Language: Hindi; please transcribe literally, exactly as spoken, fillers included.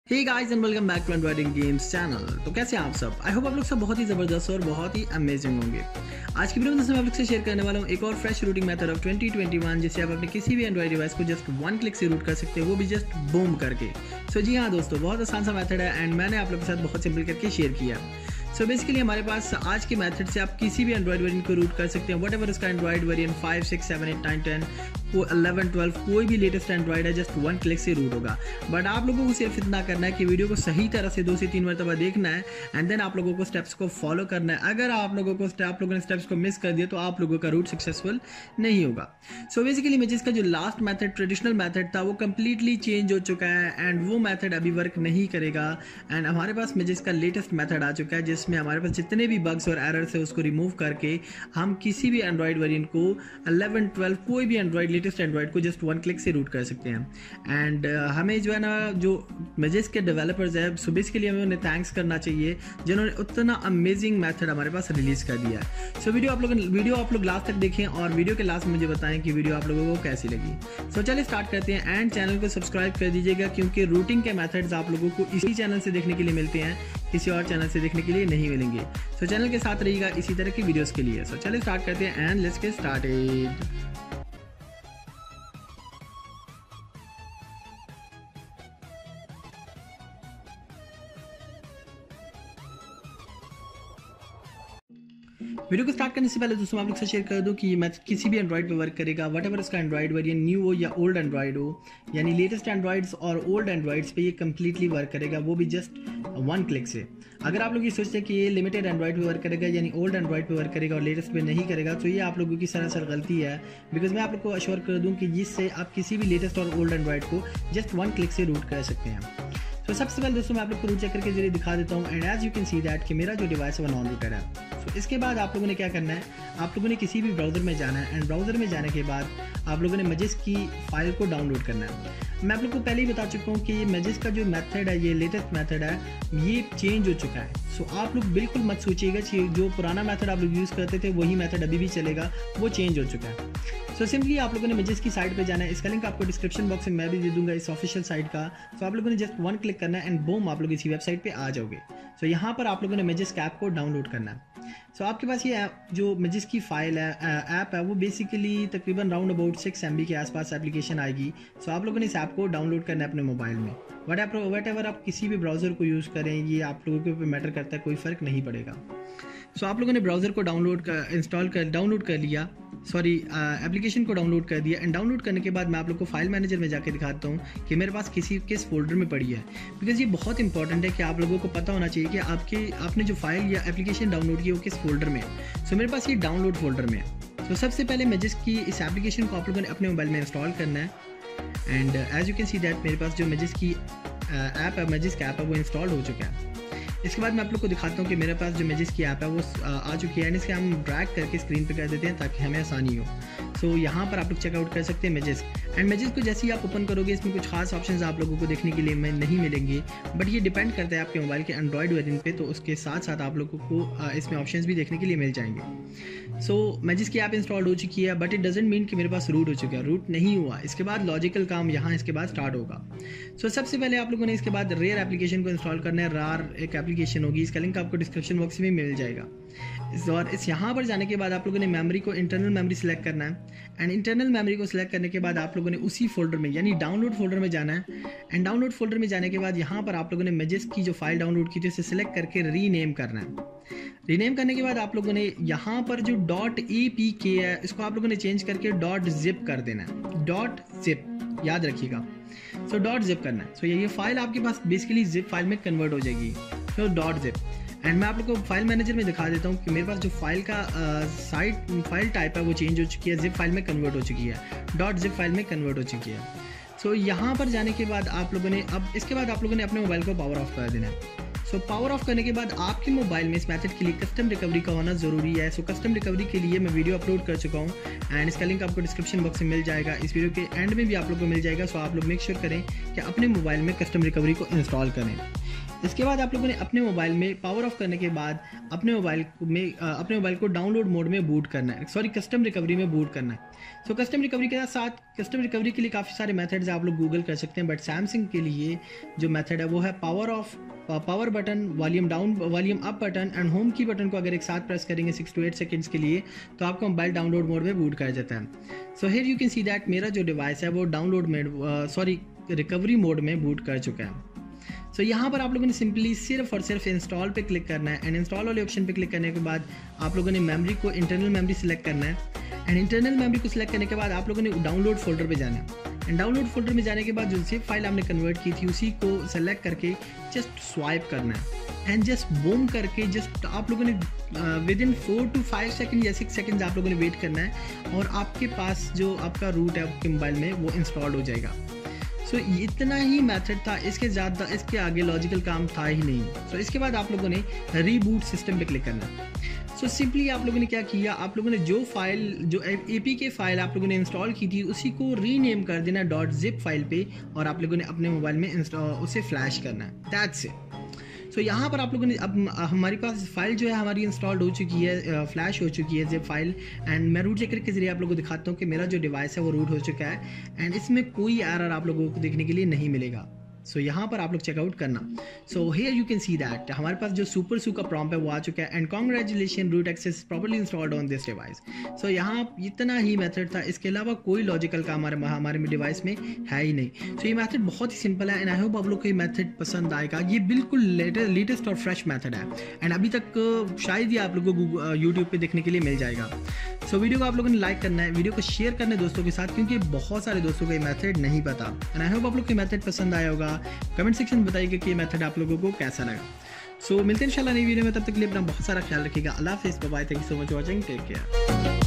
Hey guys and welcome back to androiding games channel. तो कैसे हैं आप सब? आई होप आप लोग सब बहुत ही ज़बरदस्त और बहुत ही अमेजिंग होंगे। आज की वीडियो में मैं आप लोग से शेयर करने वाला हूँ एक और fresh rooting method of twenty twenty one, जिससे आप अपने किसी भी एंड्रॉइड डिवाइस को जस्ट वन क्लिक से रूट कर सकते हैं, वो भी जस्ट बूम करके। सो so, जी हाँ दोस्तों, बहुत आसान सा मेथड है एंड मैंने आप लोगों के साथ बहुत सिंपल करके शेयर किया। सो so बेसिकली हमारे पास आज के मेथड से आप किसी भी एंड्रॉइड वेरिएंट को रूट कर सकते हैं, वट एवर उसका Android variant five six seven eight nine ten वो इलेवन ट्वेल्व कोई भी लेटेस्ट एंड्रॉइड है, जस्ट वन क्लिक से रूट होगा। बट आप लोगों को सिर्फ इतना करना है कि वीडियो को सही तरह से दो से तीन मरतबा देखना है एंड देन आप लोगों को स्टेप्स को फॉलो करना है। अगर आप लोगों को आप लोगों ने स्टेप्स को मिस कर दिया तो आप लोगों का रूट सक्सेसफुल नहीं होगा। सो बेसिकली मैजिस का जो लास्ट मेथड ट्रेडिशनल मेथड था वो कम्प्लीटली चेंज हो चुका है एंड वो मेथड अभी वर्क नहीं करेगा। एंड हमारे पास मैजिस का लेटेस्ट मेथड आ चुका है, जिसमें हमारे पास जितने भी बग्स और एरर्स है उसको रिमूव करके हम किसी भी एंड्रॉइड वेरिएंट को इलेवन ट्वेल्व कोई भी एंड्रॉइड लेटेस्ट एंड्रॉइड को जस्ट वन क्लिक से रूट कर सकते हैं। एंड uh, हमें जो है ना जो मैजिस के डेवलपर्स है सो बेसिकली हमें उन्हें थैंक्स करना चाहिए जिन्होंने उतना अमेजिंग मेथड हमारे पास रिलीज कर दिया है। सो वीडियो आप लोग वीडियो आप लोग लास्ट तक देखें और वीडियो के लास्ट में मुझे बताएं कि वीडियो आप लोगों को कैसी लगी। सो so, चलिए स्टार्ट करते हैं एंड चैनल को सब्सक्राइब कर दीजिएगा, क्योंकि रूटिंग के मेथड्स आप लोगों को इसी चैनल से देखने के लिए मिलते हैं, किसी और चैनल से देखने के लिए नहीं मिलेंगे। सो so, चैनल के साथ रहिएगा इसी तरह की वीडियोस के लिए। सो so, चलिए स्टार्ट करते हैं and let's get started. Video को स्टार्ट करने से पहले दोस्तों आप लोग से शेयर कर दूं कि ये मैथड किसी भी एंड्रॉइड पे वर्क करेगा, वट एवर इसका एंड्रॉइड वेरिएंट न्यू हो या ओल्ड एंड्रॉइड हो, यानी लेटेस्ट एंड्रॉइड्स और ओल्ड एंड्रॉइड्स पे ये कम्प्लीटली वर्क करेगा, वो भी जस्ट वन क्लिक से। अगर आप लोग ये सोचते हैं कि ये लिमिटेड एंड्रॉइड पे वर्क करेगा यानी ओल्ड एंड्रॉइड पे वर्क करेगा और लेटेस्ट पे नहीं करेगा, तो ये आप लोगों की सरासर गलती है। बिकॉज मैं आप लोग को अश्योर कर दूँ कि जिससे आप किसी भी लेटेस्ट और ओल्ड एंड्रॉइड को जस्ट वन क्लिक से रूट कर सकते हैं। तो सबसे पहले दोस्तों मैं आप लोग को रूट चेकर के जरिए दिखा देता हूँ and as you can see that कि मेरा जो डिवाइस है वो नॉन रूटेड है। सो so, इसके बाद आप लोगों ने क्या करना है, आप लोगों ने किसी भी ब्राउज़र में जाना है एंड ब्राउज़र में जाने के बाद आप लोगों ने मैजिस की फाइल को डाउनलोड करना है। मैं आप लोग को पहले ही बता चुका हूँ कि ये मैजिस का जो मेथड है, ये लेटेस्ट मेथड है, ये चेंज हो चुका है। सो so, आप लोग बिल्कुल मत सोचिएगा कि जो पुराना मेथड आप लोग यूज़ करते थे वही मेथड अभी भी चलेगा, वो चेंज हो चुका है। सो so, सिंपली आप लोगों ने मैजिस की साइट पे जाना है, इसका लिंक आपको डिस्क्रिप्शन बॉक्स में मैं भी दे दूंगा इस ऑफिशियल साइट का। सो so, आप लोगों ने जस्ट वन क्लिक करना है एंड बूम आप लोग इसी वेबसाइट पे आ जाओगे। सो so, यहाँ पर आप लोगों ने मैजिस ऐप को डाउनलोड करना है। सो so, आपके पास ये ऐप जो मैजिस की फाइल है ऐप है वो बेसिकली तकरीबन round about six M B के आसपास एप्लीकेशन आएगी। सो so, आप लोगों ने इस ऐप को डाउनलोड करना है अपने मोबाइल में। वट एवर वट एवर आप किसी भी ब्राउज़र को यूज़ करें, ये आप लोगों के ऊपर मैटर करता है, कोई फ़र्क नहीं पड़ेगा। सो so, आप लोगों ने ब्राउज़र को डाउनलोड कर इंस्टॉल कर डाउनलोड कर लिया सॉरी एप्लीकेशन को डाउनलोड कर दिया एंड डाउनलोड करने के बाद मैं आप लोग को फाइल मैनेजर में जाके दिखाता हूँ कि मेरे पास किसी किस फोल्डर में पड़ी है। बिकॉज ये बहुत इंपॉर्टेंट है कि आप लोगों को पता होना चाहिए कि आपके आपने जो फाइल या एप्लीकेशन डाउनलोड की वो किस फोल्डर में है। सो so, मेरे पास ये डाउनलोड फोल्डर में है। सो so, सबसे पहले मैजिस की इस एप्लीकेशन को आप लोगों ने अपने मोबाइल में इंस्टॉल करना है and as you can see that मेरे पास जो मैजिस की ऐप है, मैजिस का ऐप है, वो इंस्टॉल हो चुका है। इसके बाद मैं आप लोग को दिखाता हूँ कि मेरे पास जो मैजिस की ऐप है वो आ चुकी है एंड इसके हम ड्रैग करके स्क्रीन पे कर देते हैं ताकि हमें आसानी हो। सो so, यहाँ पर आप लोग चेकआउट कर सकते हैं मैजिस एंड मैजिस को जैसे ही आप ओपन करोगे इसमें कुछ खास ऑप्शंस आप लोगों को देखने के लिए में नहीं मिलेंगे, बट ये डिपेंड करता है आपके मोबाइल के एंड्रॉइड वेरिएंट पे, तो उसके साथ साथ आप लोगों को इसमें ऑप्शंस भी देखने के लिए मिल जाएंगे। सो so, मैजिस की ऐप इंस्टॉल हो चुकी है, बट इट डजेंट मीन कि मेरे पास रूट हो चुका है, रूट नहीं हुआ। इसके बाद लॉजिकल काम यहाँ इसके बाद स्टार्ट होगा। सो so, सबसे पहले आप लोगों ने इसके बाद रेयर एप्लीकेशन को इंस्टॉल करना है। रार एक एप्लीकेशन होगी, इसका लिंक आपको डिस्क्रिप्शन बॉक्स में मिल जाएगा। और इस यहाँ पर जाने के बाद आप लोगों ने मेमोरी को इंटरनल मेमोरी सेलेक्ट करना है एंड इंटरनल मेमोरी को सिलेक्ट करने के बाद आप लोगों ने उसी फोल्डर में यानी डाउनलोड फोल्डर में जाना है एंड डाउनलोड फोल्डर में जाने के बाद यहाँ पर आप लोगों ने मैजिस की जो फाइल डाउनलोड की थी उसे सिलेक्ट करके रीनेम करना है। रीनेम करने के बाद आप लोगों ने यहाँ पर जो डॉट ए पी के है इसको आप लोगों ने चेंज करके डॉट जिप कर देना है। डॉट जिप याद रखिएगा। सो डॉट जिप करना है। सो so, ये फाइल आपके पास बेसिकली जिप फाइल में कन्वर्ट हो जाएगी। सो डॉट जिप एंड मैं आप लोग को फाइल मैनेजर में दिखा देता हूँ कि मेरे पास जो फाइल का साइट फाइल टाइप है वो चेंज हो चुकी है, जिप फाइल में कन्वर्ट हो चुकी है, डॉट जिप फाइल में कन्वर्ट हो चुकी है। सो so, यहाँ पर जाने के बाद आप लोगों ने अब इसके बाद आप लोगों ने अपने मोबाइल को पावर ऑफ कर देना है। सो so, पावर ऑफ करने के बाद आपके मोबाइल में इस मेथड के लिए कस्टम रिकवरी का होना ज़रूरी है। सो so, कस्टम रिकवरी के लिए मैं वीडियो अपलोड कर चुका हूँ एंड इसका लिंक आपको डिस्क्रिप्शन बॉक्स में मिल जाएगा, इस वीडियो के एंड में भी आप लोग को मिल जाएगा। सो so, आप लोग मेक श्योर करें कि अपने मोबाइल में कस्टम रिकवरी को इंस्टॉल करें। इसके बाद आप लोगों ने अपने मोबाइल में पावर ऑफ करने के बाद अपने मोबाइल में अपने मोबाइल को डाउनलोड मोड में बूट करना है, सॉरी कस्टम रिकवरी में बूट करना है। सो कस्टम रिकवरी के साथ कस्टम रिकवरी के लिए काफ़ी सारे मेथड्स आप लोग गूगल कर सकते हैं, बट सैमसंग के लिए जो मेथड है वो है power off power button, volume down, volume up button and home key button को अगर एक साथ प्रेस करेंगे सिक्स टू एट सेकंड्स के लिए तो आपका मोबाइल डाउनलोड मोड में बूट कर जाता है। So here you can see that मेरा जो डिवाइस है वो download mode sorry recovery mode में बूट कर चुका है। सो so, यहाँ पर आप लोगों ने सिंपली सिर्फ और सिर्फ इंस्टॉल पे क्लिक करना है एंड इंस्टॉल वाले ऑप्शन पे क्लिक करने के बाद आप लोगों ने मेमोरी को इंटरनल मेमोरी सिलेक्ट करना है एंड इंटरनल मेमोरी को सिलेक्ट करने के बाद आप लोगों ने डाउनलोड फोल्डर पे जाना है एंड डाउनलोड फोल्डर में जाने के बाद जो जिप फाइल आपने कन्वर्ट की थी उसी को सेलेक्ट करके जस्ट स्वाइप करना है एंड जस्ट बूम करके जस्ट आप लोगों ने within four to five second या सिक्स सेकेंड आप लोगों ने वेट करना है और आपके पास जो आपका रूट है आपके मोबाइल में वो इंस्टॉल हो जाएगा। सो so, इतना ही मेथड था, इसके ज़्यादा इसके आगे लॉजिकल काम था ही नहीं। सो so, इसके बाद आप लोगों ने रीबूट सिस्टम पे क्लिक करना है। सो so, सिंपली आप लोगों ने क्या किया, आप लोगों ने जो फाइल जो एपीके फाइल आप लोगों ने इंस्टॉल की थी उसी को रीनेम कर देना डॉट जिप फाइल पे और आप लोगों ने अपने मोबाइल में इंस्टॉल उसे फ्लैश करना है। That's it. सो यहाँ पर आप लोगों ने अब हमारे पास फाइल जो है हमारी इंस्टॉल्ड हो चुकी है, फ्लैश हो चुकी है जिप फाइल एंड मैं रूट चेकर के जरिए आप लोगों को दिखाता हूँ कि मेरा जो डिवाइस है वो रूट हो चुका है एंड इसमें कोई एरर आप लोगों को देखने के लिए नहीं मिलेगा। सो so, यहाँ पर आप लोग चेकआउट करना। So here you can see that हमारे पास जो सुपर सू का प्रॉम्प्ट है वो आ चुका है and congratulation root access properly installed on this device. So यहाँ इतना ही मेथड था, इसके अलावा कोई लॉजिकल काम हमारे हमारे डिवाइस में है ही नहीं। सो so, ये मेथड बहुत ही सिंपल है एंड आई होप आप लोग को ये मेथड पसंद आएगा। ये बिल्कुल लेटेस्ट और फ्रेश मेथड है एंड अभी तक शायद ही आप लोगों को यूट्यूब पे देखने के लिए मिल जाएगा। सो so, वीडियो को आप लोगों ने लाइक करना है, वीडियो को शेयर करना है दोस्तों के साथ क्योंकि बहुत सारे दोस्तों को ये मेथड नहीं पता एंड आई होप आप लोग को ये मेथड पसंद आया होगा। कमेंट सेक्शन में बताइएगा कि ये मेथड आप लोगों को कैसा लगा। सो so, मिलते हैं इंशाल्लाह नई वीडियो में, तब तक के लिए अपना बहुत सारा ख्याल रखिएगा। अल्लाह हाफिज़, bye bye, thank you so much watching, take care.